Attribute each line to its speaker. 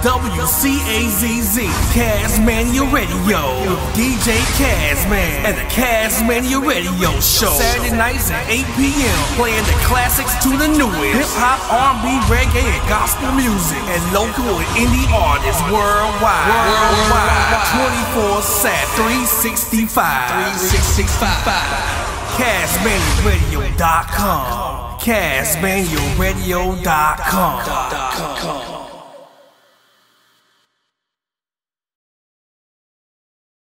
Speaker 1: WCAZZ, CazzMania Radio, with DJ CazzMann and the CazzMania Radio Show. Saturday nights at 8 p.m. playing the classics to the newest. Hip-hop, R&B, reggae, and gospel music. And local and indie artists worldwide. 24/7, 365. CazzManiaRadio.com. CazzManiaRadio.com.